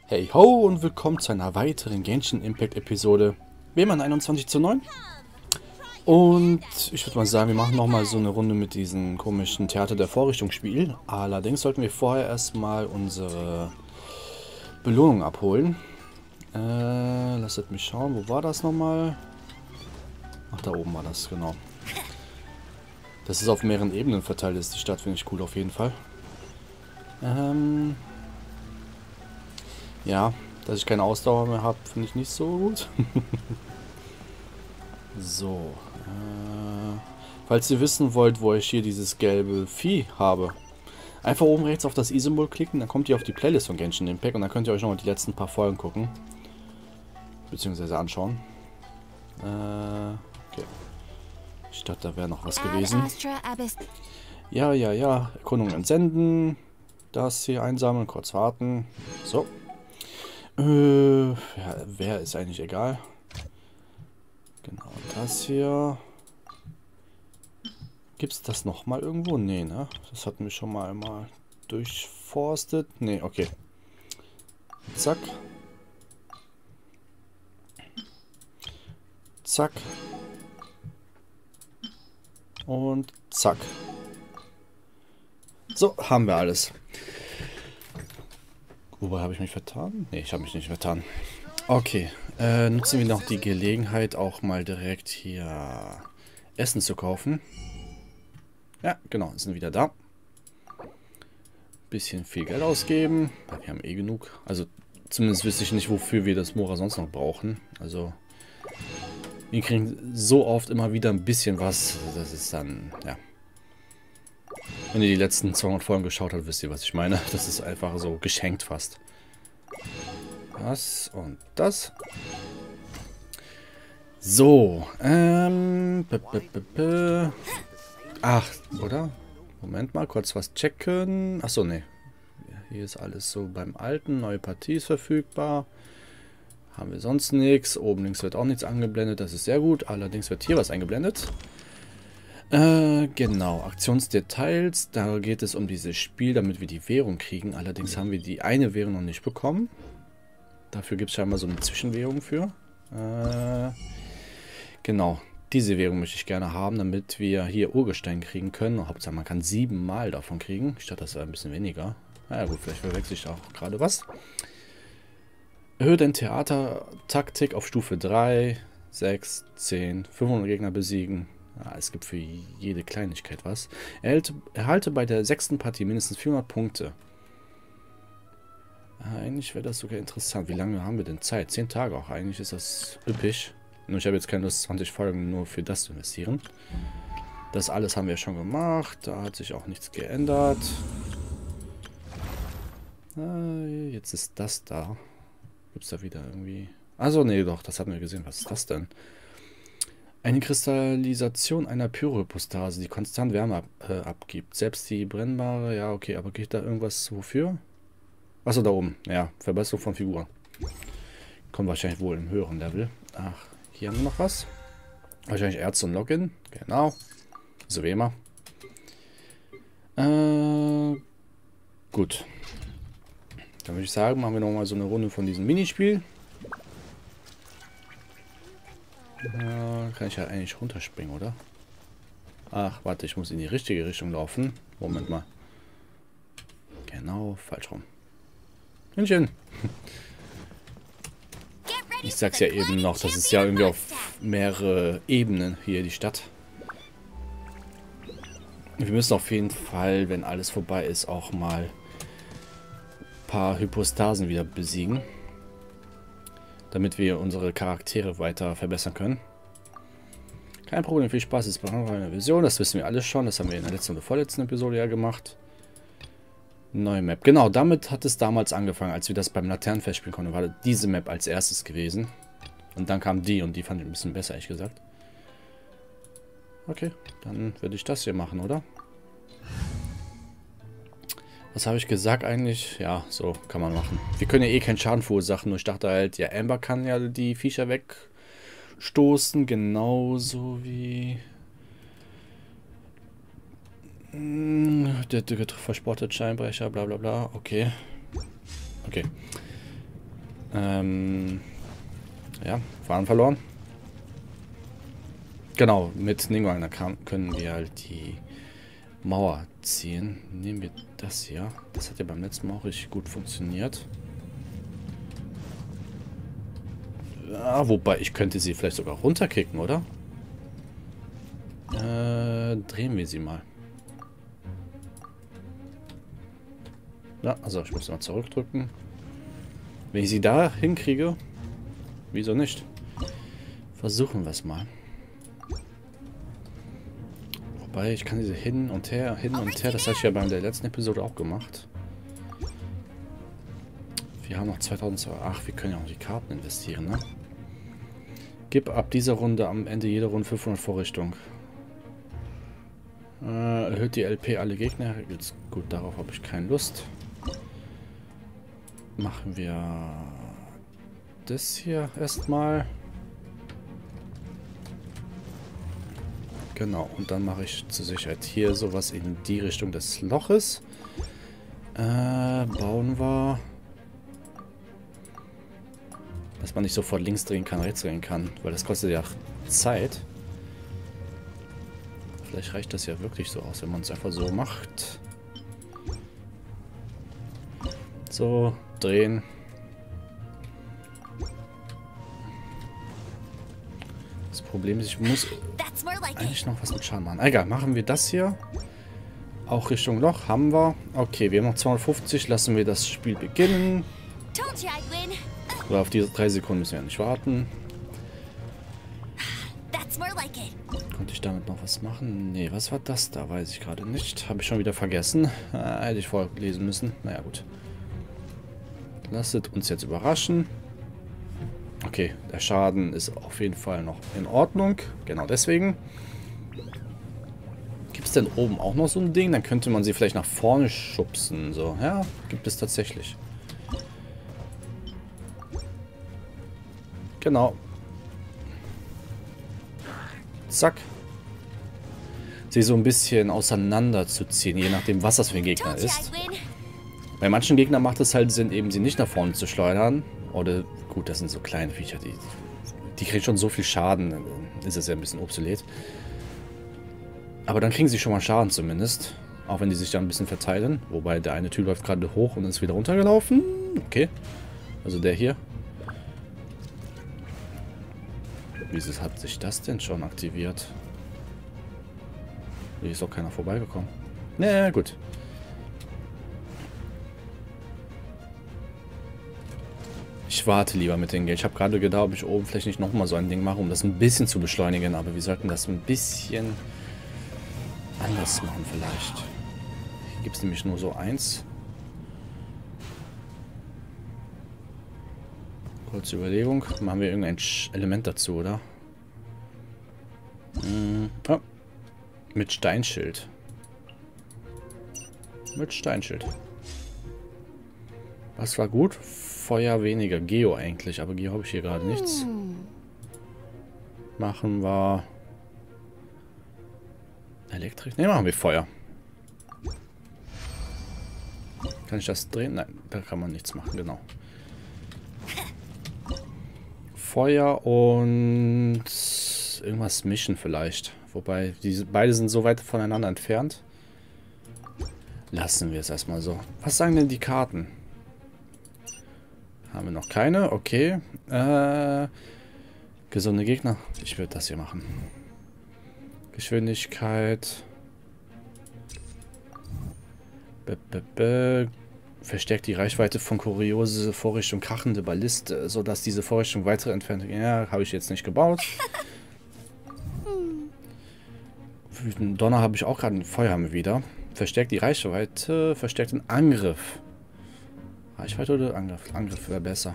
Hey ho und willkommen zu einer weiteren Genshin Impact Episode. Wir haben 21:9. Und ich würde mal sagen, wir machen nochmal so eine Runde mit diesem komischen Theater der Vorrichtungsspiel. Allerdings sollten wir vorher erstmal unsere Belohnung abholen. Lasst mich schauen, wo war das nochmal? Ach, da oben war das, genau. Dass es auf mehreren Ebenen verteilt ist, die Stadt finde ich cool auf jeden Fall. Ja, dass ich keine Ausdauer mehr habe, finde ich nicht so gut. So. Falls ihr wissen wollt, wo ich hier dieses gelbe Vieh habe, einfach oben rechts auf das i-Symbol klicken, dann kommt ihr auf die Playlist von Genshin Impact und dann könnt ihr euch nochmal die letzten paar Folgen gucken. Beziehungsweise anschauen. Okay. Ich dachte, da wäre noch was gewesen. Ja. Erkundung entsenden. Das hier einsammeln, kurz warten. So. Ja, wer ist eigentlich egal. Genau, das hier. Gibt es das nochmal irgendwo? Nee, ne? Das hatten wir schon mal einmal durchforstet. Nee, okay. Zack. Zack. Und zack. So, haben wir alles. Wobei, habe ich mich vertan? Nee, ich habe mich nicht vertan. Okay, nutzen wir noch die Gelegenheit, auch mal direkt hier Essen zu kaufen. Ja, genau, sind wieder da. Bisschen viel Geld ausgeben. Wir haben eh genug. Also, zumindest wüsste ich nicht, wofür wir das Mora sonst noch brauchen. Also, wir kriegen so oft immer wieder ein bisschen was. Das ist dann, ja. Wenn ihr die letzten 200 Folgen geschaut habt, wisst ihr, was ich meine. Das ist einfach so geschenkt fast. Das und das. So, ach, oder? Moment mal, kurz was checken. Achso, nee. Hier ist alles so beim Alten. Neue Partie ist verfügbar. Haben wir sonst nichts. Oben links wird auch nichts angeblendet. Das ist sehr gut. Allerdings wird hier was eingeblendet. Genau. Aktionsdetails. Da geht es um dieses Spiel, damit wir die Währung kriegen. Allerdings haben wir die eine Währung noch nicht bekommen. Dafür gibt es scheinbar so eine Zwischenwährung für. Genau. Diese Währung möchte ich gerne haben, damit wir hier Urgestein kriegen können. Hauptsache, man kann 7 Mal davon kriegen. Ich dachte, das wäre ein bisschen weniger. Naja gut, vielleicht verwechsel ich auch gerade was. Erhöhe den Theater-Taktik auf Stufe 3, 6, 10, 500 Gegner besiegen. Ja, es gibt für jede Kleinigkeit was. Erhalte bei der 6. Partie mindestens 400 Punkte. Eigentlich wäre das sogar interessant. Wie lange haben wir denn Zeit? 10 Tage auch. Eigentlich ist das üppig. Nur ich habe jetzt keine Lust, 20 Folgen nur für das zu investieren. Das alles haben wir schon gemacht. Da hat sich auch nichts geändert. Jetzt ist das da. Gibt es da wieder irgendwie... Also nee, doch, das hatten wir gesehen. Was ist das denn? Eine Kristallisation einer Pyrohypostase, die konstant Wärme abgibt. Selbst die brennbare... Ja, okay, aber geht da irgendwas wofür? Achso, da oben. Ja, Verbesserung von Figuren. Kommt wahrscheinlich wohl im höheren Level. Ach, hier haben wir noch was. Wahrscheinlich Ärzte und Login. Genau. So wie immer. Gut. Dann würde ich sagen, machen wir nochmal so eine Runde von diesem Minispiel. Kann ich ja eigentlich runterspringen, oder? Ach, warte, ich muss in die richtige Richtung laufen. Moment mal. Genau, falsch rum. Hündchen. Ich sag's ja eben noch, das ist ja irgendwie auf mehrere Ebenen hier, die Stadt. Wir müssen auf jeden Fall, wenn alles vorbei ist, auch mal ein paar Hypostasen wieder besiegen. Damit wir unsere Charaktere weiter verbessern können. Kein Problem, viel Spaß ist bei einer Vision, das wissen wir alles schon. Das haben wir in der letzten oder vorletzten Episode ja gemacht. Neue Map. Genau, damit hat es damals angefangen, als wir das beim Laternenfest spielen konnten. War diese Map als erstes gewesen. Und dann kam die und die fand ich ein bisschen besser, ehrlich gesagt. Okay, dann würde ich das hier machen, oder? Was habe ich gesagt eigentlich? Ja, so kann man machen. Wir können ja eh keinen Schaden verursachen, nur ich dachte halt, ja, Amber kann ja die Viecher wegstoßen, genauso wie... Der verspottet Scheinbrecher, bla bla bla. Okay. Okay. Ja, Fahren verloren. Genau, mit Ningwang können wir halt die Mauer ziehen. Nehmen wir das hier. Das hat ja beim letzten Mal auch richtig gut funktioniert. Ja, wobei, ich könnte sie vielleicht sogar runterkicken, oder? Drehen wir sie mal. Ja, also ich muss mal zurückdrücken. Wenn ich sie da hinkriege, wieso nicht? Versuchen wir es mal. Wobei, ich kann diese hin und her, das habe ich ja bei der letzten Episode auch gemacht. Wir haben noch 2002. Ach, wir können ja auch die Karten investieren, ne? Gib ab dieser Runde am Ende jeder Runde 500 Vorrichtung. Erhöht die LP alle Gegner. Jetzt, gut, darauf habe ich keine Lust. Machen wir das hier erstmal. Genau, und dann mache ich zur Sicherheit hier sowas in die Richtung des Loches. Bauen wir. Dass man nicht sofort links drehen kann, rechts drehen kann, weil das kostet ja Zeit. Vielleicht reicht das ja wirklich so aus, wenn man es einfach so macht. So, drehen. Das Problem ist, ich muss eigentlich noch was mit Schaden machen. Egal, machen wir das hier. Auch Richtung Loch haben wir. Okay, wir haben noch 250. Lassen wir das Spiel beginnen. Aber auf diese 3 Sekunden müssen wir ja nicht warten. Konnte ich damit noch was machen? Nee, was war das da? Weiß ich gerade nicht. Habe ich schon wieder vergessen. Hätte ich vorlesen müssen. Naja, gut. Lasst uns jetzt überraschen. Okay, der Schaden ist auf jeden Fall noch in Ordnung. Genau deswegen. Gibt es denn oben auch noch so ein Ding? Dann könnte man sie vielleicht nach vorne schubsen. So, ja, gibt es tatsächlich. Genau. Zack. Sie so ein bisschen auseinanderzuziehen, je nachdem, was das für ein Gegner ist. Bei manchen Gegnern macht es halt Sinn, eben sie nicht nach vorne zu schleudern. Oder, gut, das sind so kleine Viecher, die kriegen schon so viel Schaden, dann ist es ja ein bisschen obsolet. Aber dann kriegen sie schon mal Schaden zumindest. Auch wenn die sich dann ein bisschen verteilen. Wobei der eine Typ läuft gerade hoch und ist wieder runtergelaufen. Okay. Also der hier. Wieso hat sich das denn schon aktiviert? Hier ist doch keiner vorbeigekommen. Naja, gut. Ich warte lieber mit dem Geld. Ich habe gerade gedacht, ob ich oben vielleicht nicht nochmal so ein Ding mache, um das ein bisschen zu beschleunigen. Aber wir sollten das ein bisschen anders machen vielleicht. Hier gibt es nämlich nur so eins. Kurze Überlegung. Machen wir irgendein Element dazu, oder? Oh. Mit Steinschild. Mit Steinschild. Was war gut? Feuer weniger. Geo eigentlich. Aber Geo habe ich hier gerade nichts. Machen wir Elektrik. Ne, machen wir Feuer. Kann ich das drehen? Nein, da kann man nichts machen. Genau. Feuer und irgendwas mischen vielleicht. Wobei, beide sind so weit voneinander entfernt. Lassen wir es erstmal so. Was sagen denn die Karten? Haben wir noch keine? Okay. Gesunde Gegner. Ich würde das hier machen. Geschwindigkeit. Verstärkt die Reichweite von kuriose Vorrichtung krachende Balliste, sodass diese Vorrichtung weitere Entfernung... Ja, habe ich jetzt nicht gebaut. Wütenden Donner habe ich auch gerade. Feuer haben wir wieder. Verstärkt die Reichweite, verstärkt den Angriff. Reichweite oder Angriff? Angriff wäre besser.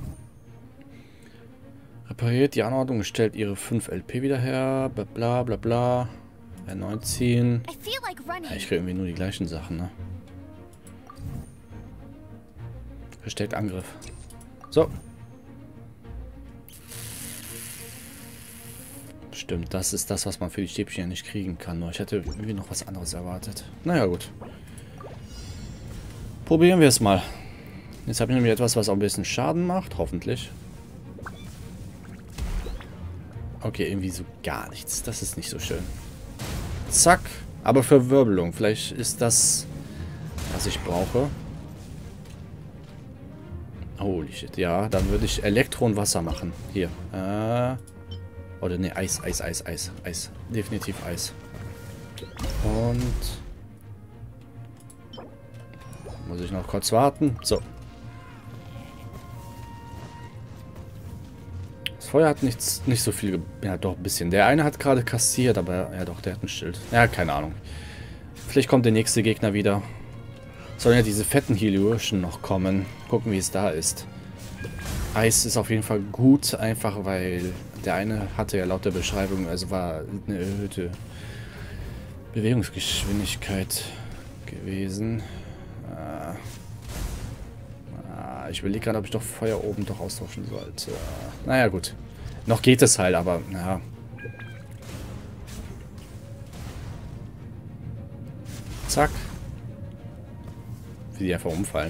Repariert die Anordnung, stellt ihre 5 LP wieder her. Bla bla bla. R19. Ja, ich kriege irgendwie nur die gleichen Sachen, ne? Verstärkt Angriff. So. Stimmt, das ist das, was man für die Stäbchen ja nicht kriegen kann. Nur ich hätte irgendwie noch was anderes erwartet. Naja, gut. Probieren wir es mal. Jetzt habe ich nämlich etwas, was auch ein bisschen Schaden macht. Hoffentlich. Okay, irgendwie so gar nichts. Das ist nicht so schön. Zack. Aber Verwirbelung. Vielleicht ist das, was ich brauche. Holy shit. Ja, dann würde ich Elektro und Wasser machen. Hier. Oder ne, Eis. Definitiv Eis. Und... muss ich noch kurz warten. So. Das Feuer hat nicht so viel... Ja, doch, ein bisschen. Der eine hat gerade kassiert, aber... Ja, doch, der hat ein Schild. Ja, keine Ahnung. Vielleicht kommt der nächste Gegner wieder. Sollen ja diese fetten Heliurschen noch kommen. Gucken, wie es da ist. Eis ist auf jeden Fall gut, einfach weil... Der eine hatte ja laut der Beschreibung, also war eine erhöhte Bewegungsgeschwindigkeit gewesen. Ich überlege gerade, ob ich doch Feuer oben doch austauschen sollte. Naja, gut. Noch geht es halt, aber naja. Zack. Wie die einfach umfallen.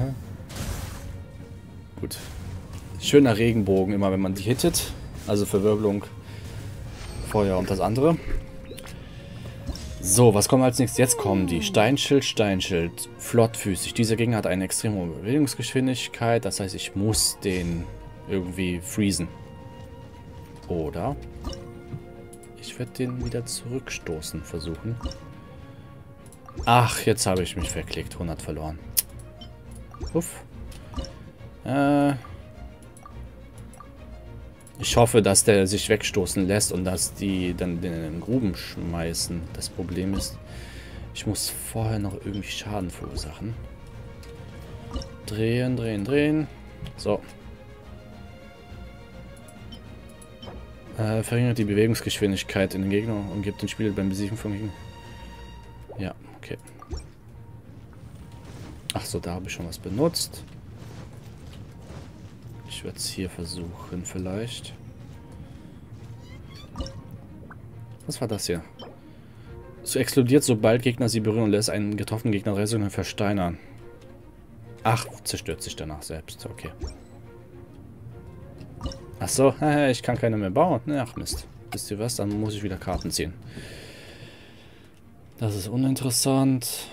Gut. Schöner Regenbogen, immer wenn man die hittet. Also Verwirbelung, Feuer und das andere. So, was kommt als nächstes? Jetzt kommen die Steinschild. Flottfüßig. Dieser Gegner hat eine extrem hohe Bewegungsgeschwindigkeit. Das heißt, ich muss den irgendwie freezen. Oder ich werde den wieder zurückstoßen versuchen. Ach, jetzt habe ich mich verklickt. 100 verloren. Uff. Ich hoffe, dass der sich wegstoßen lässt und dass die dann in den Gruben schmeißen. Das Problem ist, ich muss vorher noch irgendwie Schaden verursachen. Drehen. So. Verringert die Bewegungsgeschwindigkeit in den Gegner und gibt den Spieler beim Besiegen von Gegnern. Ja, okay. Ach so, da habe ich schon was benutzt. Ich werde es hier versuchen, vielleicht. Was war das hier? Es explodiert, sobald Gegner sie berühren und lässt einen getroffenen Gegner resonant versteinern. Ach, zerstört sich danach selbst. Okay. Ach so, ich kann keine mehr bauen. Ach Mist. Wisst ihr was? Dann muss ich wieder Karten ziehen. Das ist uninteressant.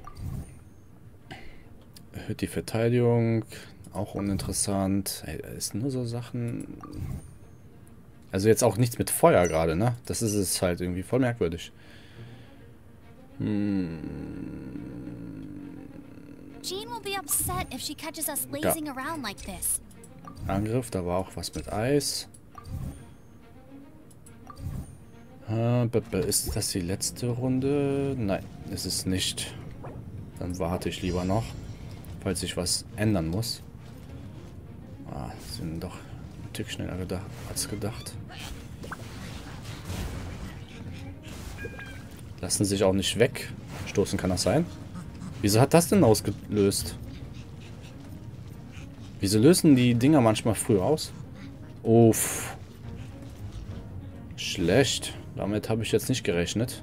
Erhöht die Verteidigung. Auch uninteressant. Ey, das ist nur so Sachen... Also jetzt auch nichts mit Feuer gerade, ne? Das ist es halt irgendwie voll merkwürdig. Jean will be upset if she catches us lazing around like this. Angriff, da war auch was mit Eis. Ist das die letzte Runde? Nein, ist es nicht. Dann warte ich lieber noch, falls ich was ändern muss. Sind doch ein Tick schneller als gedacht. Lassen sich auch nicht wegstoßen, kann das sein? Wieso hat das denn ausgelöst? Wieso lösen die Dinger manchmal früh aus? Uff. Schlecht. Damit habe ich jetzt nicht gerechnet.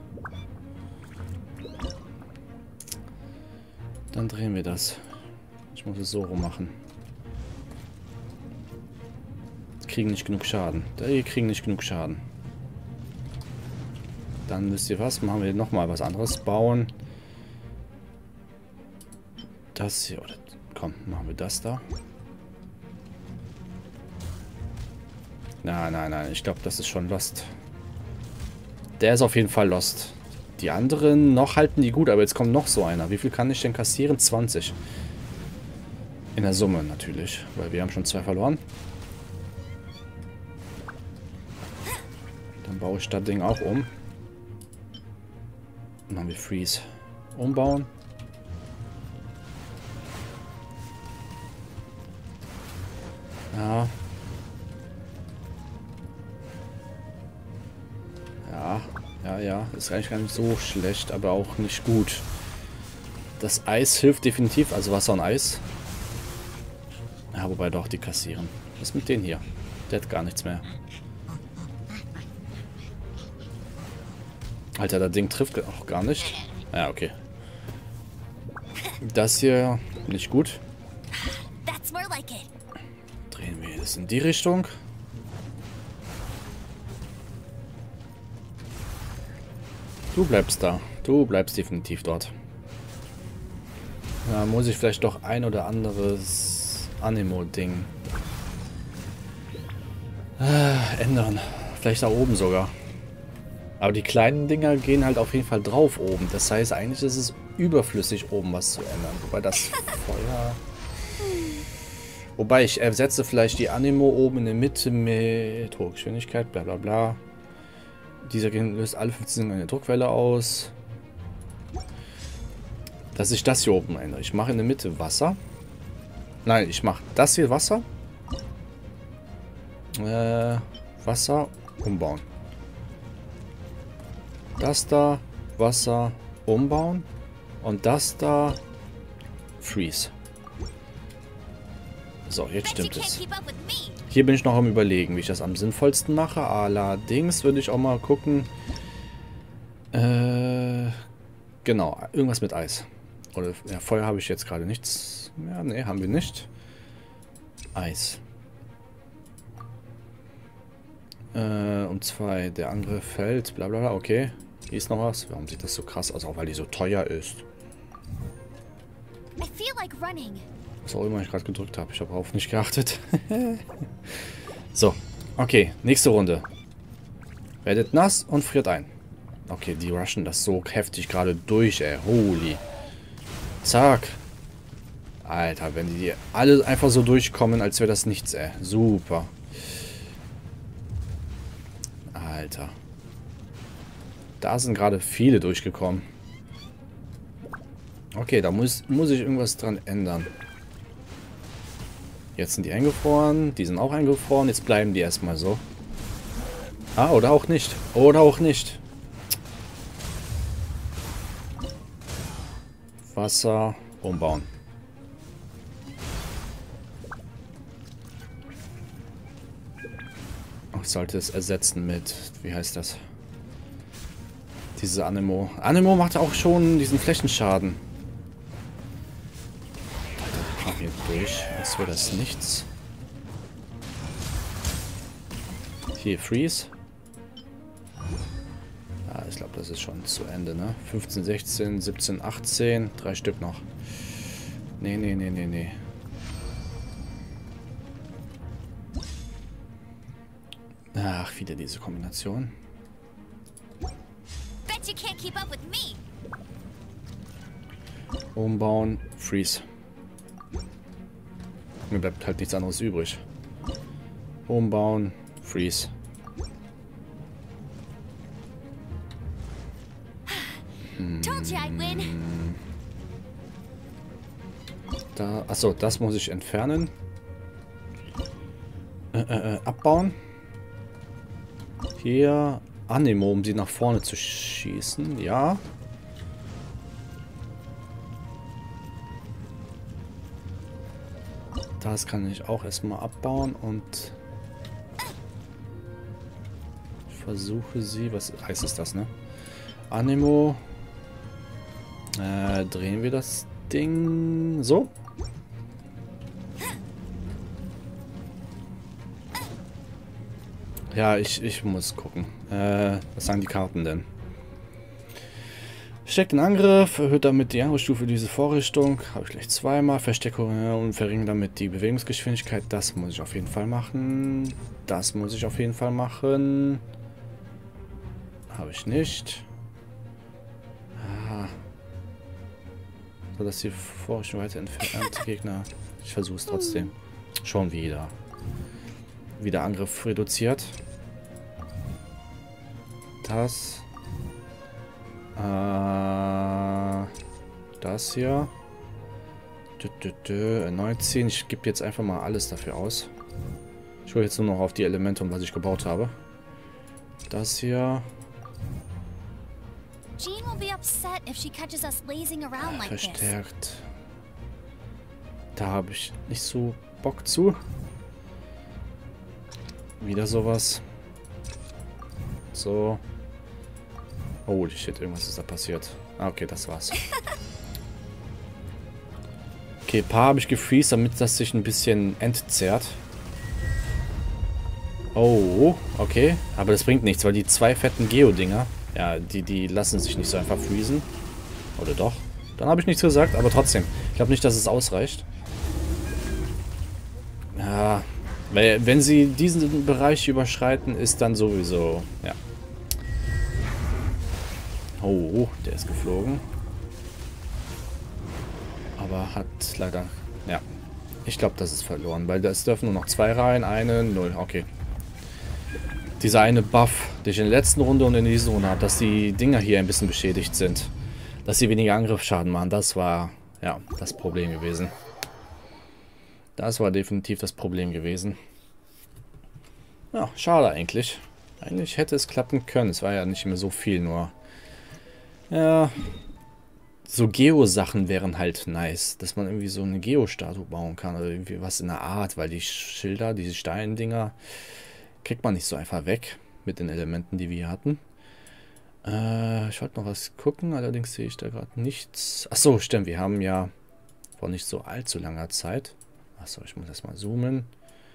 Dann drehen wir das. Ich muss es so rum machen. Kriegen nicht genug Schaden. Die kriegen nicht genug Schaden. Dann wisst ihr was, machen wir nochmal was anderes. Bauen. Das hier. Oder, komm, machen wir das da. Nein. Ich glaube, das ist schon Lost. Der ist auf jeden Fall Lost. Die anderen noch halten die gut, aber jetzt kommt noch so einer. Wie viel kann ich denn kassieren? 20. In der Summe natürlich, weil wir haben schon 2 verloren. Dann baue ich das Ding auch um. Dann haben wir Freeze. Umbauen. Ja. Ja. Ist eigentlich gar nicht so schlecht, aber auch nicht gut. Das Eis hilft definitiv, also Wasser und Eis. Ja, wobei doch, die kassieren. Was ist mit denen hier? Der hat gar nichts mehr. Alter, das Ding trifft auch gar nicht. Ja, okay. Das hier nicht gut. Drehen wir das in die Richtung. Du bleibst da. Du bleibst definitiv dort. Da muss ich vielleicht doch ein oder anderes Anemo-Ding ändern. Vielleicht da oben sogar. Aber die kleinen Dinger gehen halt auf jeden Fall drauf oben. Das heißt, eigentlich ist es überflüssig, oben was zu ändern. Wobei das Feuer... Wobei ich ersetze vielleicht die Anemo oben in der Mitte mit Hochgeschwindigkeit, bla bla bla. Dieser löst alle 15 Sekunden eine Druckwelle aus. Dass ich das hier oben ändere. Ich mache in der Mitte Wasser. Nein, ich mache das hier Wasser. Wasser umbauen. Das da Wasser umbauen. Und das da Freeze. So, jetzt stimmt es. Hier bin ich noch am Überlegen, wie ich das am sinnvollsten mache. Allerdings würde ich auch mal gucken. Genau, irgendwas mit Eis. Oder ja, Feuer habe ich jetzt gerade nichts. Ja, nee, haben wir nicht. Eis. Um 2. Der Angriff fällt. Bla bla bla. Okay. Hier ist noch was. Warum sieht das so krass aus? Auch weil die so teuer ist. I feel like running. Was auch immer ich gerade gedrückt habe. Ich habe darauf nicht geachtet. So. Okay. Nächste Runde. Werdet nass und friert ein. Okay, die rushen das so heftig gerade durch, ey. Holy. Zack. Alter, wenn die alle einfach so durchkommen, als wäre das nichts, ey. Super. Alter. Da sind gerade viele durchgekommen. Okay, da muss ich irgendwas dran ändern. Jetzt sind die eingefroren. Die sind auch eingefroren. Jetzt bleiben die erstmal so. Ah, oder auch nicht. Oder auch nicht. Wasser umbauen. Ich sollte es ersetzen mit, wie heißt das? Diese Anemo. Anemo macht auch schon diesen Flächenschaden. Alter, hier durch, als wäre das nichts. Hier, Freeze. Ja, ich glaube, das ist schon zu Ende, ne? 15, 16, 17, 18. 3 Stück noch. Nee, nee, nee, nee, nee. Ach, wieder diese Kombination. Bet you can't keep up with me. Umbauen, Freeze. Mir bleibt halt nichts anderes übrig. Umbauen, Freeze. Told you I'd win. Da, achso, das muss ich entfernen. Abbauen. Hier Anemo, um sie nach vorne zu schießen. Ja. Das kann ich auch erstmal abbauen und ich versuche sie. Was heißt es das, ne? Anemo. Drehen wir das Ding so. Ja, ich muss gucken. Was sagen die Karten denn? Steckt den Angriff, erhöht damit die Angriffsstufe diese Vorrichtung. Habe ich gleich zweimal. Versteckung und verringert damit die Bewegungsgeschwindigkeit. Das muss ich auf jeden Fall machen. Das muss ich auf jeden Fall machen. Habe ich nicht. So, dass die Vorrichtung weiter entfernt Gegner. Ich versuche es trotzdem. Schon wieder. Wieder Angriff reduziert. Das. Das hier. Erneut ziehen. Ich gebe jetzt einfach mal alles dafür aus. Ich hole jetzt nur noch auf die Elemente, was ich gebaut habe. Das hier. Jean will be upset if she catches us lazing around like this. Verstärkt. Da habe ich nicht so Bock zu. Wieder sowas. So. Holy shit, irgendwas ist da passiert. Ah, okay, das war's. Okay, paar habe ich gefreezed, damit das sich ein bisschen entzerrt. Oh, okay. Aber das bringt nichts, weil die zwei fetten Geo-Dinger, ja, die lassen sich nicht so einfach freezen. Oder doch? Dann habe ich nichts gesagt, aber trotzdem. Ich glaube nicht, dass es ausreicht. Ja, weil wenn sie diesen Bereich überschreiten, ist dann sowieso, ja. Oh, der ist geflogen. Aber hat leider, ja. Ich glaube, das ist verloren, weil es dürfen nur noch 2 rein, 1, 0, okay. Dieser eine Buff, den ich in der letzten Runde und in dieser Runde hatte, dass die Dinger hier ein bisschen beschädigt sind. Dass sie weniger Angriffsschaden machen, das war, ja, das Problem gewesen. Das war definitiv das Problem gewesen. Ja, schade eigentlich. Eigentlich hätte es klappen können. Es war ja nicht mehr so viel, nur... Ja... So Geo-Sachen wären halt nice. Dass man irgendwie so eine Geo-Statue bauen kann. Oder irgendwie was in der Art. Weil die Schilder, diese Steindinger... kriegt man nicht so einfach weg. Mit den Elementen, die wir hier hatten. Ich wollte noch was gucken. Allerdings sehe ich da gerade nichts. Achso, stimmt. Wir haben ja... vor nicht so allzu langer Zeit... Achso, ich muss erstmal zoomen.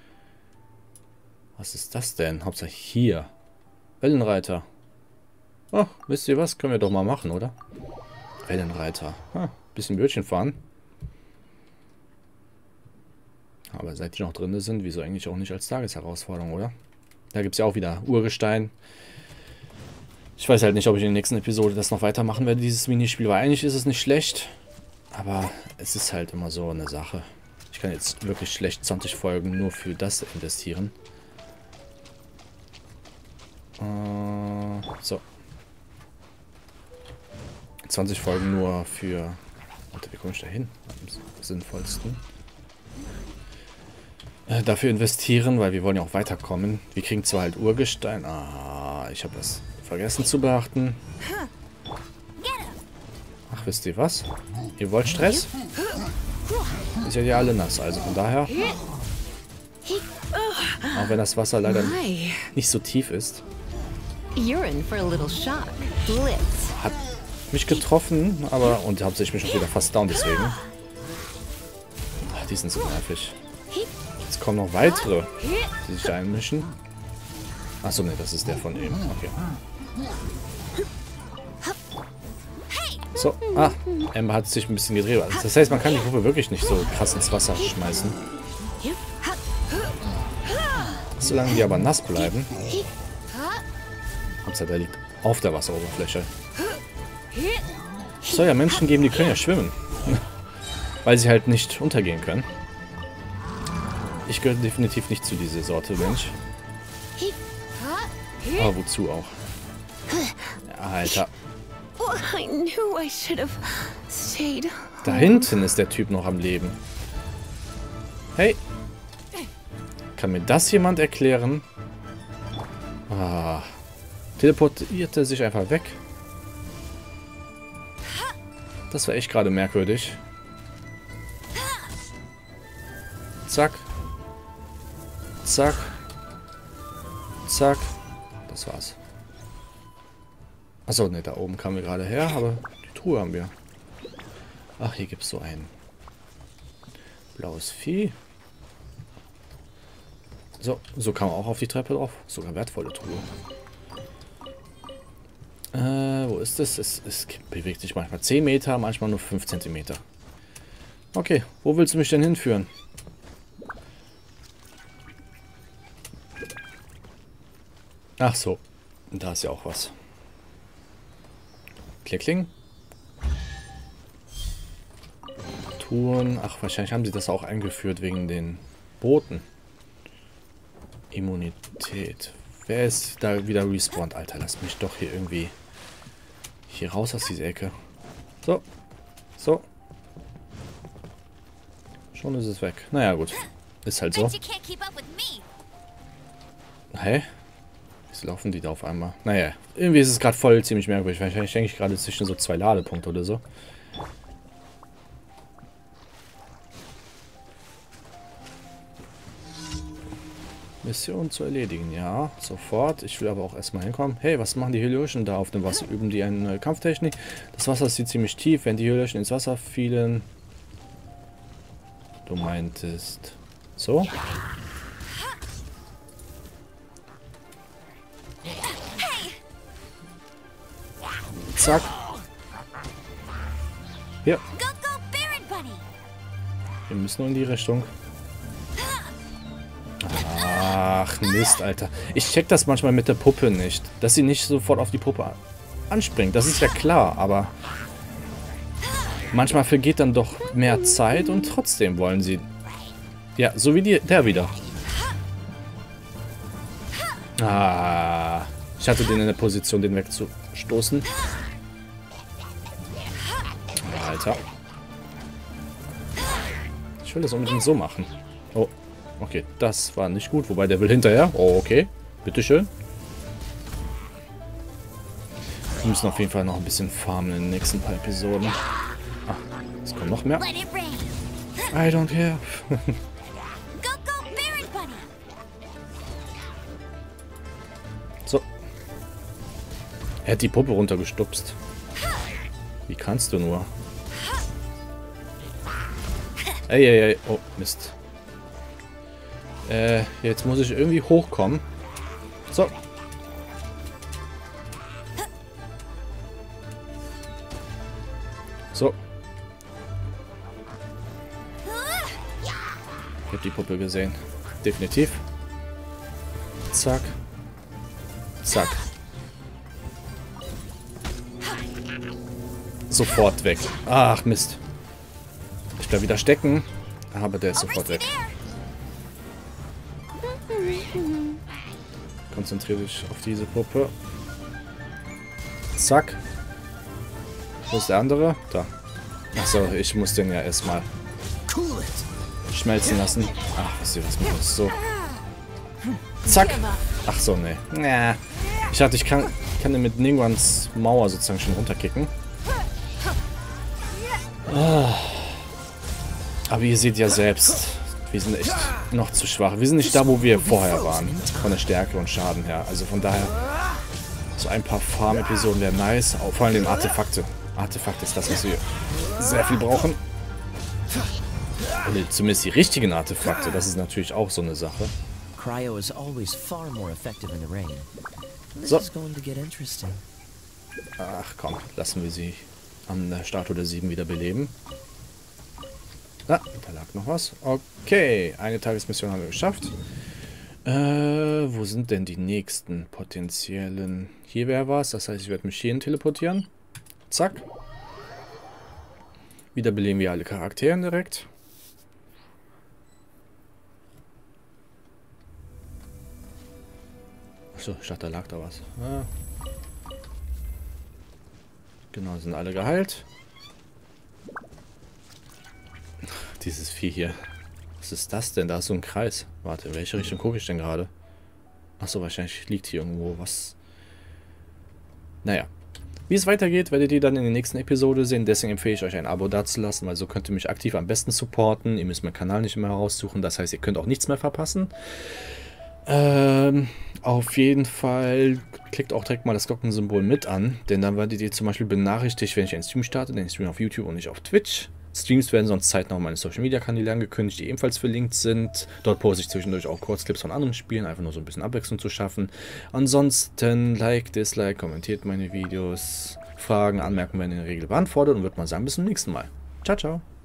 Was ist das denn? Hauptsache hier. Wellenreiter. Oh, wisst ihr was? Können wir doch mal machen, oder? Wellenreiter. Bisschen Bötchen fahren. Aber seit die noch drin sind, wieso eigentlich auch nicht als Tagesherausforderung, oder? Da gibt es ja auch wieder Urgestein. Ich weiß halt nicht, ob ich in der nächsten Episode das noch weitermachen werde, dieses Minispiel. Weil eigentlich ist es nicht schlecht. Aber es ist halt immer so eine Sache. Ich kann jetzt wirklich schlecht 20 Folgen nur für das investieren. So. 20 Folgen nur für... Warte, wie komme ich da hin? Am sinnvollsten. Dafür investieren, weil wir wollen ja auch weiterkommen. Wir kriegen zwar halt Urgestein. Ah, ich habe das vergessen zu beachten. Ach, wisst ihr was? Ihr wollt Stress? Ist ja alle nass, also von daher... Auch wenn das Wasser leider nicht so tief ist. Hat mich getroffen, aber... Und hauptsächlich mich auch wieder fast down, deswegen. Ach, die sind so nervig. Jetzt kommen noch weitere, die sich da einmischen. Achso, ne, das ist der von eben. Okay. So, Ember hat sich ein bisschen gedreht. Also das heißt, man kann die Gruppe wirklich nicht so krass ins Wasser schmeißen. Solange die aber nass bleiben. Hauptsache, der liegt auf der Wasseroberfläche. Es soll ja Menschen geben, die können ja schwimmen. Weil sie halt nicht untergehen können. Ich gehöre definitiv nicht zu dieser Sorte Mensch. Aber wozu auch? Ja, Alter. Da hinten ist der Typ noch am Leben. Hey. Kann mir das jemand erklären? Teleportiert er sich einfach weg? Das war echt gerade merkwürdig. Zack. Zack. Zack. Das war's. Achso, ne, da oben kamen wir gerade her, aber die Truhe haben wir. Ach, hier gibt es so ein blaues Vieh. So kam man auch auf die Treppe drauf. Sogar wertvolle Truhe. Wo ist das? Es bewegt sich manchmal 10 Meter, manchmal nur 5 Zentimeter. Okay, wo willst du mich denn hinführen? Ach so, da ist ja auch was. Klickling. Touren. Ach, wahrscheinlich haben sie das auch eingeführt wegen den Booten. Immunität. Wer ist da wieder respawned? Alter, lass mich doch hier irgendwie... Hier raus aus dieser Ecke. So. So. Schon ist es weg. Naja, gut. Ist halt so. Hä? Wieso laufen die da auf einmal? Naja, irgendwie ist es gerade voll ziemlich merkwürdig. Wahrscheinlich denke ich gerade zwischen so 2 Ladepunkte oder so. Mission zu erledigen, ja, sofort. Ich will aber auch erstmal hinkommen. Hey, was machen die Hyliaschen da auf dem Wasser? Üben die eine neue Kampftechnik? Das Wasser ist hier ziemlich tief. Wenn die Hyliaschen ins Wasser fielen... Du meintest... So? Zack. Hier. Go, go, Baron Bunny! Wir müssen nur in die Richtung. Ach, Mist, Alter. Ich check das manchmal mit der Puppe nicht. Dass sie nicht sofort auf die Puppe anspringt. Das ist ja klar, aber manchmal vergeht dann doch mehr Zeit und trotzdem wollen sie... Ja, so wie der wieder. Ah, ich hatte den in der Position, den wegzustoßen. Alter. Ich will das unbedingt so machen. Oh, okay, das war nicht gut. Wobei, der will hinterher. Oh, okay. Bitteschön. Wir müssen auf jeden Fall noch ein bisschen farmen in den nächsten paar Episoden. Ah, es kommt noch mehr. Let it rain! I don't care. Go, go, Baron Bunny! So. Er hat die Puppe runtergestupst. Wie kannst du nur? Ey, ey, ey. Oh, Mist. Jetzt muss ich irgendwie hochkommen. So. So. Ich habe die Puppe gesehen. Definitiv. Zack. Zack. Sofort weg. Ach, Mist. Ich bleib wieder stecken. Aber der ist sofort weg. Konzentriere dich auf diese Puppe. Zack. Wo ist der andere? Da. Achso, ich muss den ja erstmal schmelzen lassen. Ach, wisst ihr was, muss so. Zack. Ach so, nee. Ja. Ich dachte, ich kann den mit Ningguans Mauer sozusagen schon runterkicken. Ah. Aber ihr seht ja selbst, wir sind echt noch zu schwach. Wir sind nicht da, wo wir vorher waren. Von der Stärke und Schaden her. Also von daher, so ein paar Farm-Episoden wären nice. Auch vor allem den Artefakte. Artefakte ist das, was wir sehr viel brauchen. Oder zumindest die richtigen Artefakte. Das ist natürlich auch so eine Sache. Cryo is always far more effective in the rain. This So. is going to get interesting. Ach komm, lassen wir sie an der Statue der 7 wieder beleben. Ah, da lag noch was. Okay, eine Tagesmission haben wir geschafft. Wo sind denn die nächsten potenziellen? Hier wäre was, das heißt, ich werde mich hierhin teleportieren. Zack. Wieder beleben wir alle Charaktere direkt. Achso, ich dachte, da lag da was. Ah. Genau, sind alle geheilt. Dieses Vieh hier. Was ist das denn? Da ist so ein Kreis. Warte, in welche Richtung gucke ich denn gerade? Achso, wahrscheinlich liegt hier irgendwo was. Naja. Wie es weitergeht, werdet ihr dann in der nächsten Episode sehen. Deswegen empfehle ich euch ein Abo dazulassen, weil so könnt ihr mich aktiv am besten supporten. Ihr müsst meinen Kanal nicht mehr heraussuchen. Das heißt, ihr könnt auch nichts mehr verpassen. Auf jeden Fall klickt auch direkt mal das Glockensymbol mit an, denn dann werdet ihr zum Beispiel benachrichtigt, wenn ich einen Stream starte, denn ich streame auf YouTube und nicht auf Twitch. Streams werden sonst zeitnah auf meine Social Media Kanäle angekündigt, die ebenfalls verlinkt sind. Dort poste ich zwischendurch auch Kurzclips von anderen Spielen, einfach nur so ein bisschen Abwechslung zu schaffen. Ansonsten Like, Dislike, kommentiert meine Videos. Fragen, Anmerkungen werden in der Regel beantwortet und würde mal sagen, bis zum nächsten Mal. Ciao, ciao.